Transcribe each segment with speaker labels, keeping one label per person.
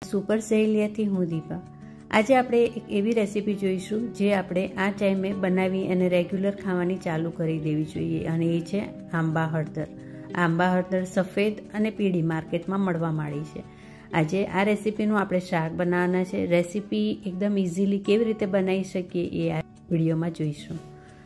Speaker 1: Super સહેલિયાથી હું દીપા। આજે આપણે એક એવી રેસીપી જોઈશું જે આપણે આ ટાઈમે બનાવી અને રેગ્યુલર ખાવાની ચાલુ કરી દેવી જોઈએ, અને એ છે આંબા હળદર। આંબા હળદર સફેદ અને પીળી માર્કેટમાં મળવા માંડી છે। આજે આ રેસીપીનું આપણે શાક બનાવવાના છે। રેસીપી એકદમ ઇઝીલી કેવી રીતે બનાવી શકીએ એ આ વિડીયોમાં જોઈશું।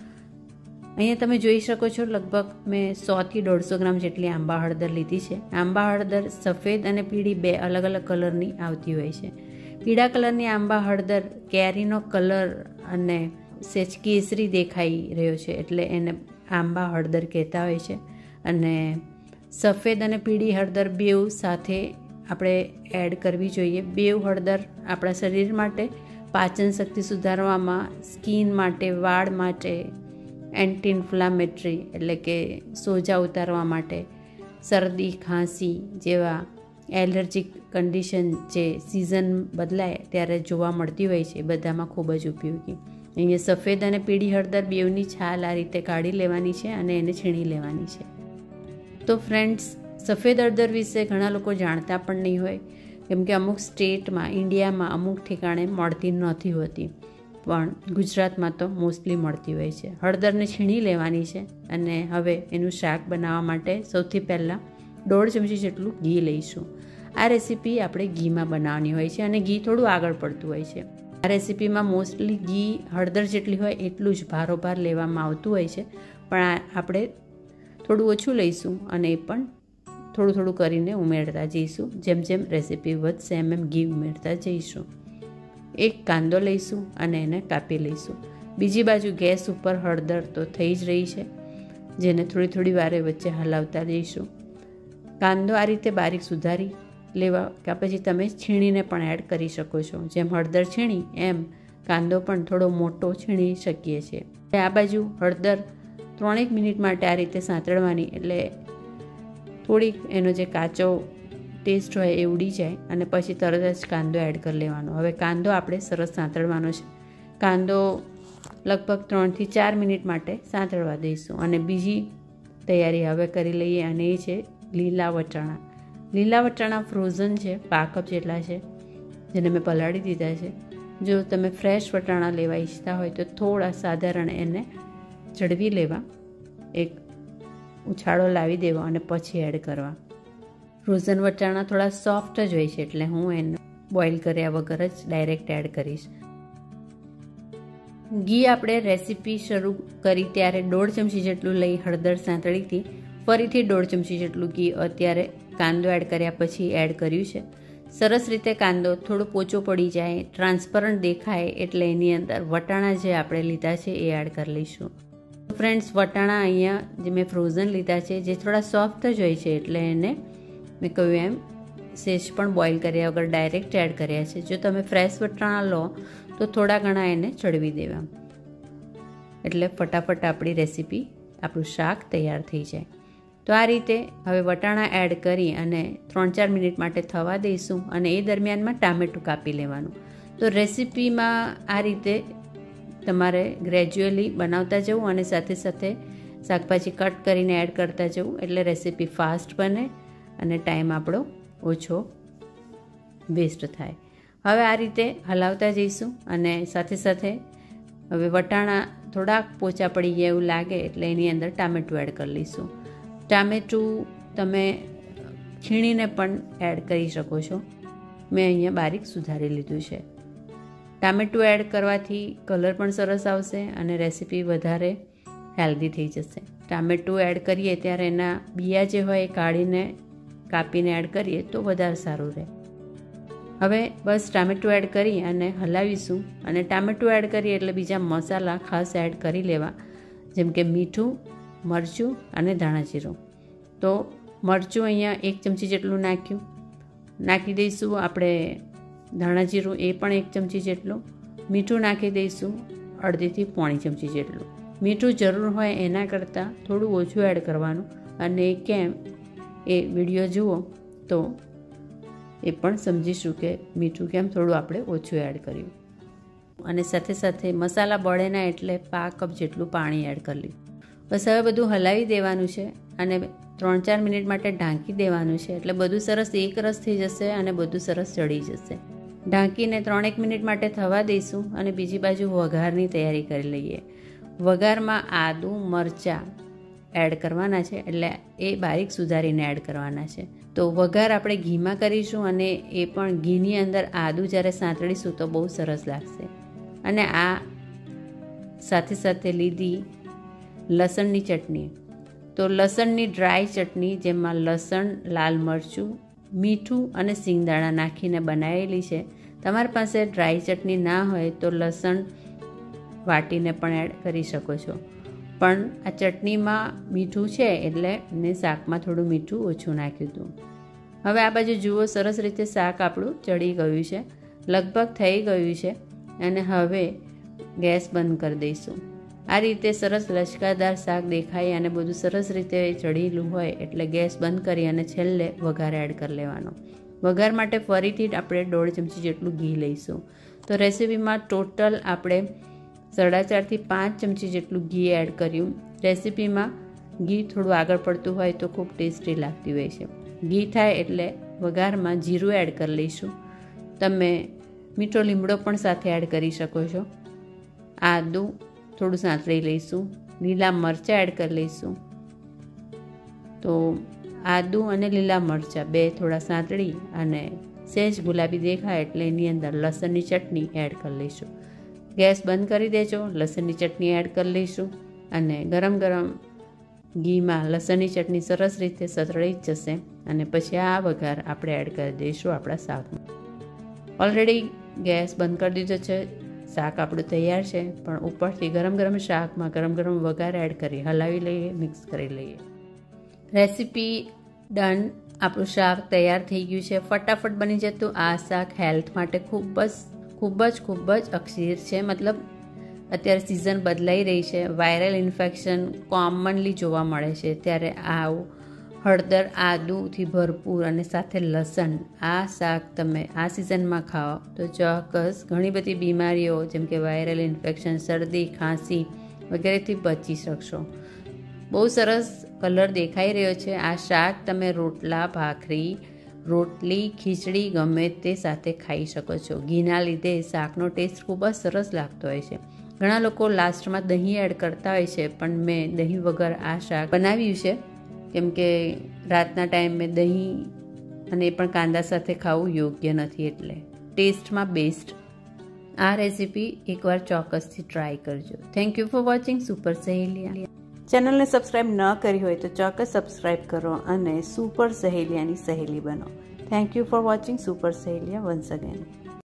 Speaker 1: અહીંયા તમે જોઈ શકો છો, લગભગ મેં 100 થી 150 ગ્રામ જેટલી આંબા હળદર લીધી છે। આંબા હળદર સફેદ અને પીળી બે અલગ અલગ કલરની આવતી હોય છે। પીળા કલરની આંબા હળદર કેરીનો કલર અને સેજ કેસરી દેખાઈ રહ્યો છે એટલે એને આંબા હળદર કહેતા હોય છે। અને સફેદ અને પીળી હળદર બેઉ સાથે આપણે એડ કરવી જોઈએ। બેઉ હળદર આપણા શરીર માટે પાચન શક્તિ સુધારવામાં, સ્કિન માટે, વાળ માટે, એન્ટી ઇન્ફ્લામેટરી એટલે કે સોજા ઉતારવા માટે, શરદી ખાંસી જેવા એલર્જીક કન્ડિશન જે સિઝન બદલાય ત્યારે જોવા મળતી હોય છે, બધામાં ખૂબ જ ઉપયોગી। અહીંયા સફેદ અને પીળી હળદર બેઉની છાલ આ રીતે કાઢી લેવાની છે અને એને છીણી લેવાની છે। તો ફ્રેન્ડ્સ, સફેદ હળદર વિશે ઘણા લોકો જાણતા પણ નહીં હોય, કેમ કે અમુક સ્ટેટમાં, ઇન્ડિયામાં અમુક ઠેકાણે મળતી નથી હોતી, પણ ગુજરાતમાં તો મોસ્ટલી મળતી હોય છે। હળદરને છીણી લેવાની છે અને હવે એનું શાક બનાવવા માટે સૌથી પહેલાં 1.5 ચમચી જેટલું ઘી લઈશું। આ રેસીપી આપણે ઘીમાં બનાવવાની હોય છે અને ઘી થોડું આગળ પડતું હોય છે। આ રેસીપીમાં મોસ્ટલી ઘી હળદર જેટલી હોય એટલું જ ભારોભાર લેવામાં આવતું હોય છે, પણ આપણે થોડું ઓછું લઈશું અને એ પણ થોડું થોડું કરીને ઉમેરતા જઈશું। જેમ જેમ રેસીપી વધશે એમ ઘી ઉમેરતા જઈશું। એક કાંદો લઈશું અને એને કાપી લઈશું। બીજી બાજુ ગેસ ઉપર હળદર તો થઈ જ રહી છે, જેને થોડી થોડી વારે વચ્ચે હલાવતા જઈશું। કાંદો આ રીતે બારીક સુધારી લેવા, કે પછી તમે છીણીને પણ એડ કરી શકો છો। જેમ હળદર છીણી એમ કાંદો પણ થોડો મોટો છીણી શકીએ છીએ। આ બાજુ હળદર 3 મિનિટ માટે આ રીતે સાંતળવાની, એટલે થોડીક એનો જે કાચો ટેસ્ટ હોય એ ઉડી જાય અને પછી તરત જ કાંદો એડ કરી લેવાનો। હવે કાંદો આપણે સરસ સાંતળવાનો છે। કાંદો લગભગ 3 થી 4 મિનિટ માટે સાંતળવા દઈશું। અને બીજી તૈયારી હવે કરી લઈએ, અને એ છે લીલા વટાણા। લીલા વટાણા ફ્રોઝન છે, 5 કપ જેટલા છે, જેને મેં પલાળી દીધા છે। જો તમે ફ્રેશ વટાણા લેવા ઈચ્છતા હોય તો થોડા સાધારણ એને ચડવી લેવા, એક ઉછાળો લાવી દેવો અને પછી એડ કરવા। ફ્રોઝન વટાણા થોડા સોફ્ટ જ હોય છે એટલે હું એને બોઇલ કર્યા વગર જ ડાયરેક્ટ એડ કરીશ। ઘી આપણે રેસીપી શરૂ કરી ત્યારે 1.5 ચમચી જેટલું લઈ હળદર સાંતળી હતી, ફરીથી 1.5 ચમચી જેટલું ઘી અત્યારે કાંદો એડ કર્યા પછી એડ કર્યું છે। સરસ રીતે કાંદો થોડો પોચો પડી જાય, ટ્રાન્સપરન્ટ દેખાય એટલે એની અંદર વટાણા જે આપણે લીધા છે એ એડ કરી લઈશું। ફ્રેન્ડ્સ, વટાણા અહીંયા જે મેં ફ્રોઝન લીધા છે, જે થોડા સોફ્ટ જ હોય છે એટલે એને મેં કહ્યું એમ સેજ પણ બોઇલ કર્યા વગર ડાયરેક્ટ એડ કર્યા છે। જો તમે ફ્રેશ વટાણા લો તો થોડા ઘણા એને ચડવી દેવા, એટલે ફટાફટ આપણી રેસીપી, આપણું શાક તૈયાર થઈ જાય। તો આ રીતે હવે વટાણા એડ કરી અને 3-4 મિનિટ માટે થવા દઈશું, અને એ દરમિયાનમાં ટામેટું કાપી લેવાનું। તો રેસીપીમાં આ રીતે તમારે ગ્રેજ્યુઅલી બનાવતા જવું અને સાથે સાથે શાકભાજી કટ કરીને એડ કરતા જવું, એટલે રેસીપી ફાસ્ટ બને અને ટાઈમ આપણો ઓછો વેસ્ટ થાય। હવે આ રીતે હલાવતા જઈશું અને સાથે સાથે હવે વટાણા થોડાક પોચા પડી ગયા એવું લાગે એટલે એની અંદર ટામેટું એડ કરી લઈશું। ટામેટું તમે છીણીને પણ એડ કરી શકો છો, મેં અહીંયા બારીક સુધારી લીધું છે। ટામેટું એડ કરવાથી કલર પણ સરસ આવશે અને રેસીપી વધારે હેલ્ધી થઈ જશે। ટામેટું એડ કરીએ ત્યારે એના બિયા જે હોય એ કાઢીને કાપીને એડ કરીએ તો વધારે સારું રહે। હવે બસ ટામેટું એડ કરી અને હલાવીશું, અને ટામેટું એડ કરીએ એટલે બીજા મસાલા ખાસ એડ કરી લેવા, જેમ કે મીઠું, મરચું અને ધાણા જીરું। તો મરચું અહીંયા 1 ચમચી જેટલું નાખી દઈશું આપણે, ધાણા જીરું એ પણ 1 ચમચી જેટલું, મીઠું નાખી દઈશું 1.5 થી 1.5 ચમચી જેટલું। મીઠું જરૂર હોય એના કરતાં થોડું ઓછું એડ કરવાનું, અને કેમ એ વિડીયો જુઓ તો એ પણ સમજીશું કે મીઠું કેમ થોડું આપણે ઓછું એડ કર્યું। અને સાથે સાથે મસાલા બળે ના એટલે 5 કપ જેટલું પાણી એડ કરી લીધું। બસ હવે બધું હલાવી દેવાનું છે અને 3-4 મિનિટ માટે ઢાંકી દેવાનું છે, એટલે બધું સરસ એક રસ થઈ જશે અને બધું સરસ ચડી જશે. ઢાંકીને 3-1 મિનિટ માટે થવા દઈશું અને બીજી બાજુ વઘારની તૈયારી કરી લઈએ. વઘારમાં આદું મરચાં એડ કરવાના છે, એટલે એ બારીક સુધારીને એડ કરવાના છે. તો વઘાર આપણે ઘીમાં કરીશું અને એ પણ ઘીની અંદર આદું જ્યારે સાંતળીશું તો બહુ સરસ લાગશે. અને આ સાથે સાથે લીધી લસણની ચટણી. તો લસણની ડ્રાય ચટણી, જેમાં લસણ, લાલ મરચું, મીઠું અને સિંગદાણા નાખીને બનાવેલી છે. તમારી પાસે ડ્રાય ચટણી ના હોય તો લસણ વાટીને પણ એડ કરી શકો છો, પણ આ ચટણીમાં મીઠું છે એટલે મેં શાકમાં થોડું મીઠું ઓછું નાખ્યું હતું. હવે આ બાજુ જુઓ, સરસ રીતે શાક આપણું ચડી ગયું છે, લગભગ થઈ ગયું છે. અને હવે ગેસ બંધ કરી દઈશું. આ રીતે સરસ લચકાદાર શાક દેખાય અને બધું સરસ રીતે ચડેલું હોય એટલે ગેસ બંધ કરી અને છેલ્લે વઘાર એડ કરી લેવાનો. વઘાર માટે ફરીથી આપણે 1.5 ચમચી જેટલું ઘી લઈશું. તો રેસીપીમાં ટોટલ આપણે 4.5 થી 5 ચમચી જેટલું ઘી એડ કર્યું. રેસીપીમાં ઘી થોડું આગળ પડતું હોય તો ખૂબ ટેસ્ટી લાગતી હોય છે. ઘી થાય એટલે વઘારમાં જીરું એડ કરી લઈશું. તમે મીઠો લીમડો પણ સાથે એડ કરી શકો છો. આદું થોડું સાંતળી લઈશું. લીલા મરચાં એડ કરી લઈશું. તો આદું અને લીલા મરચાં બે થોડા સાંતળી અને સહેજ ગુલાબી દેખાય એટલે એની અંદર લસણની ચટણી એડ કરી લઈશું. ગેસ બંધ કરી દેજો. લસણની ચટણી એડ કરી લઈશું અને ગરમ ગરમ ઘીમાં લસણની ચટણી સરસ રીતે સતળાઈ જશે અને પછી આ વઘાર આપણે એડ કરી દઈશું આપણા શાકમાં. ઓલરેડી ગેસ બંધ કરી દીધો છે. શાક આપણું તૈયાર છે, પણ ઉપરથી ગરમ ગરમ શાકમાં ગરમ ગરમ વઘાર એડ કરી હલાવી લઈએ, મિક્સ કરી લઈએ. Recipe done. આપણું શાક તૈયાર થઈ ગયું છે. ફટાફટ બની જતું આ શાક હેલ્થ માટે ખૂબ જ અક્ષીર છે. મતલબ અત્યારે સિઝન બદલાઈ રહી છે, વાયરલ ઇન્ફેક્શન કોમનલી જોવા મળે છે, ત્યારે આવું હળદર આદુથી ભરપૂર અને સાથે લસણ આ શાક તમે આ સિઝનમાં ખાઓ તો ચોક્કસ ઘણી બધી બીમારીઓ જેમ કે વાયરલ ઇન્ફેક્શન, શરદી, ખાંસી વગેરેથી બચી શકશો. બહુ સરસ કલર દેખાઈ રહ્યો છે. આ શાક તમે રોટલા, ભાખરી, રોટલી, ખીચડી ગમે તે સાથે ખાઈ શકો છો. ઘીના લીધે શાકનો ટેસ્ટ ખૂબ જ સરસ લાગતો હોય છે. ઘણા લોકો લાસ્ટમાં દહીં એડ કરતા હોય છે, પણ મેં દહીં વગર આ શાક બનાવ્યું છે, કેમ કે રાતના ટાઈમે દહીં અને એ પણ કાંદા સાથે ખાવું યોગ્ય નથી, એટલે ટેસ્ટમાં બેસ્ટ. આ રેસીપી એકવાર ચોક્કસથી ટ્રાય કરજો. Thank you for watching super Saheliya. ચેનલને સબસ્ક્રાઈબ ન કરી હોય તો ચોક્કસ સબસ્ક્રાઈબ કરો અને સુપર સહેલિયાની સહેલી બનો. Thank you for watching super Saheliya once again.